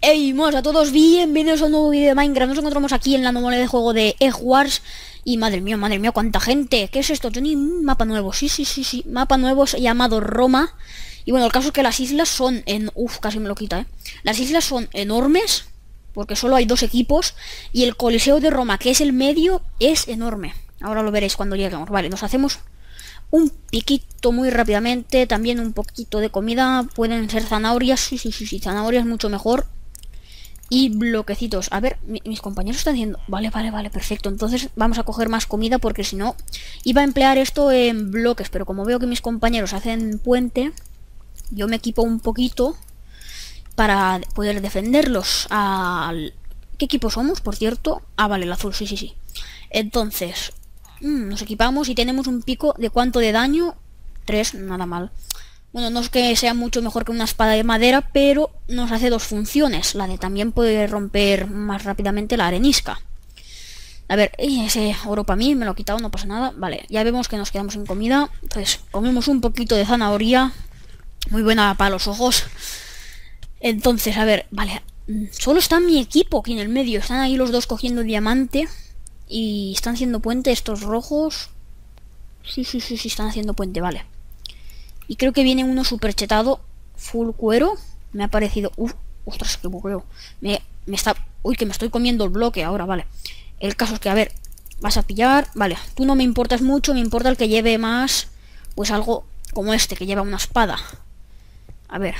Hey, mods a todos, bienvenidos a un nuevo vídeo de Minecraft. Nos encontramos aquí en la anomalía de juego de Egg Wars. Y madre mía, cuánta gente. ¿Qué es esto, Johnny? Un mapa nuevo, sí, mapa nuevo llamado Roma. Y bueno, el caso es que las islas son casi me lo quita, Las islas son enormes, porque solo hay 2 equipos. Y el Coliseo de Roma, que es el medio, es enorme. Ahora lo veréis cuando lleguemos. Vale, nos hacemos un piquito muy rápidamente. También un poquito de comida. Pueden ser zanahorias, sí, zanahorias mucho mejor. Y bloquecitos. A ver, mis compañeros están diciendo... Vale, perfecto. Entonces vamos a coger más comida porque si no... Iba a emplear esto en bloques, pero como veo que mis compañeros hacen puente, yo me equipo un poquito para poder defenderlos. ¿Qué equipo somos, por cierto? Ah, vale, el azul, sí. Entonces, nos equipamos y tenemos un pico de ¿cuánto de daño? 3, nada mal. Bueno, no es que sea mucho mejor que una espada de madera, pero nos hace 2 funciones. La de también poder romper más rápidamente la arenisca. A ver, ese oro para mí, me lo he quitado, no pasa nada. Vale, ya vemos que nos quedamos sin comida. Entonces, comemos un poquito de zanahoria. Muy buena para los ojos. Entonces, a ver, vale. Solo está mi equipo aquí en el medio. Están ahí los 2 cogiendo diamante. Y están haciendo puente estos rojos. Sí, están haciendo puente, vale. Y creo que viene uno super chetado, full cuero. Me ha parecido... ostras, qué bugueo. Me está... Uy, que me estoy comiendo el bloque ahora, vale. El caso es que, a ver, vas a pillar... Vale, tú no me importas mucho, me importa el que lleve más... Pues algo como este, que lleva una espada. A ver.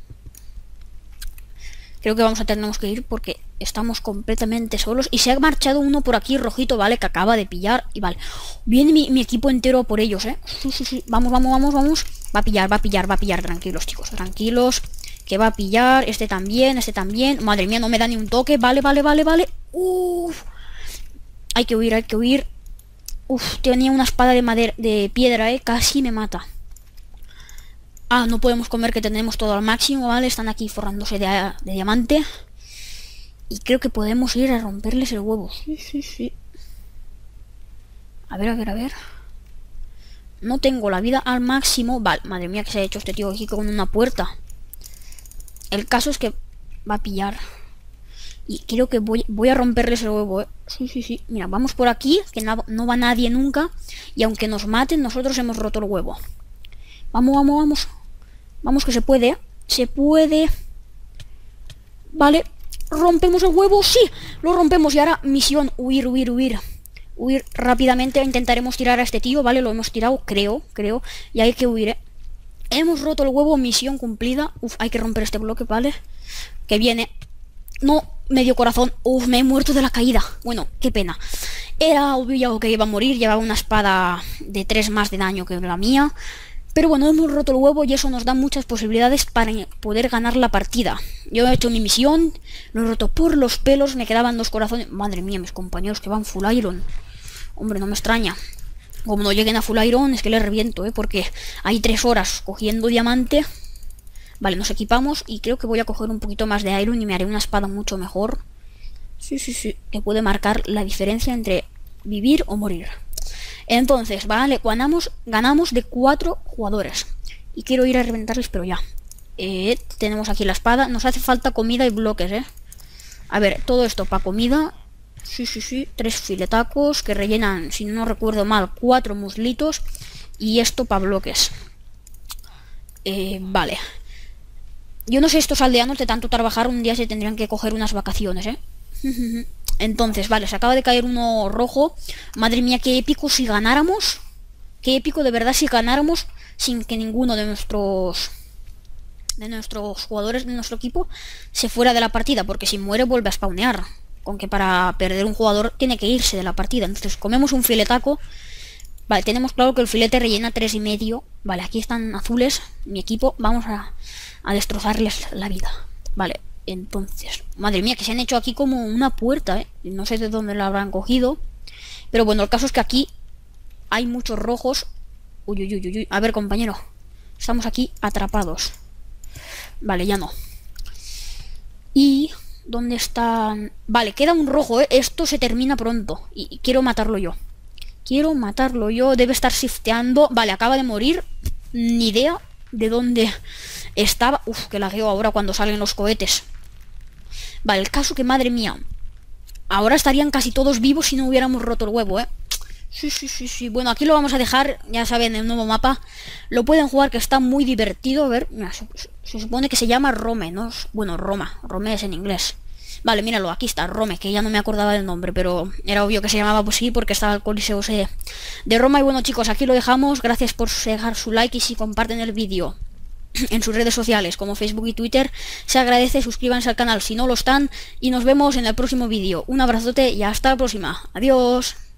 Creo que tenemos que ir porque estamos completamente solos. Y se ha marchado uno por aquí rojito, ¿vale? Que acaba de pillar. Y vale. Viene mi equipo entero por ellos, ¿eh? Sí. Vamos. Va a pillar. Tranquilos, chicos. Tranquilos. Que va a pillar. Este también. Madre mía, no me da ni un toque. Vale. Uf. Hay que huir. Uf, tenía una espada de madera, de piedra, Casi me mata. Ah, no podemos comer, que tenemos todo al máximo, ¿vale? Están aquí forrándose de diamante. Y creo que podemos ir a romperles el huevo. Sí. A ver. No tengo la vida al máximo. Vale, madre mía, que se ha hecho este tío aquí con una puerta. El caso es que va a pillar. Y creo que voy a romperles el huevo, Sí. Mira, vamos por aquí, que no va nadie nunca. Y aunque nos maten, nosotros hemos roto el huevo. Vamos. Vamos que se puede. Se puede. Vale. Rompemos el huevo. Sí, lo rompemos. Y ahora misión. Huir. Huir rápidamente. Intentaremos tirar a este tío. Vale, lo hemos tirado. Creo. Y hay que huir, Hemos roto el huevo. Misión cumplida. Hay que romper este bloque, ¿vale? Que viene. No, medio corazón. Me he muerto de la caída. Bueno, qué pena. Era obvio que iba a morir. Llevaba una espada de 3 más de daño que la mía. Pero bueno, hemos roto el huevo y eso nos da muchas posibilidades para poder ganar la partida. Yo he hecho mi misión, lo he roto por los pelos, me quedaban 2 corazones. Madre mía, mis compañeros que van full iron. Hombre, no me extraña. Como no lleguen a full iron, es que les reviento, porque hay 3 horas cogiendo diamante. Vale, nos equipamos y creo que voy a coger un poquito más de iron y me haré una espada mucho mejor. Sí, que puede marcar la diferencia entre vivir o morir. Entonces, vale, ganamos de 4 jugadores. Y quiero ir a reventarles, pero ya. Tenemos aquí la espada. Nos hace falta comida y bloques, A ver, todo esto para comida. Sí. 3 filetacos que rellenan, si no recuerdo mal, 4 muslitos. Y esto para bloques. Vale. Yo no sé, estos aldeanos de tanto trabajar un día se tendrían que coger unas vacaciones, Entonces, vale, se acaba de caer uno rojo. Madre mía, qué épico si ganáramos. Qué épico de verdad si ganáramos sin que ninguno de nuestros jugadores de nuestro equipo se fuera de la partida. Porque si muere vuelve a spawnear. Con que para perder un jugador tiene que irse de la partida. Entonces comemos un filetaco. Vale, tenemos claro que el filete rellena 3,5. Vale, aquí están azules. Mi equipo, vamos a destrozarles la vida. Vale. Entonces, madre mía, que se han hecho aquí como una puerta, No sé de dónde la habrán cogido. Pero bueno, el caso es que aquí hay muchos rojos. Uy. A ver, compañero. Estamos aquí atrapados. Vale, ya no. ¿Y dónde están? Vale, queda un rojo, Esto se termina pronto. Y quiero matarlo yo. Debe estar shifteando. Vale, acaba de morir. Ni idea de dónde estaba. Que lagueo ahora cuando salen los cohetes. Vale, el caso que, madre mía, ahora estarían casi todos vivos si no hubiéramos roto el huevo, ¿eh? Sí. Bueno, aquí lo vamos a dejar, ya saben, el nuevo mapa. Lo pueden jugar, que está muy divertido. A ver, mira, se supone que se llama Rome, ¿no? Bueno, Roma. Rome es en inglés. Vale, míralo, aquí está, Rome, que ya no me acordaba del nombre, pero era obvio que se llamaba pues sí, porque estaba el Coliseo ese de Roma. Y bueno, chicos, aquí lo dejamos. Gracias por dejar su like y si comparten el vídeo en sus redes sociales como Facebook y Twitter, se agradece. Suscríbanse al canal si no lo están y nos vemos en el próximo vídeo. Un abrazote y hasta la próxima. Adiós.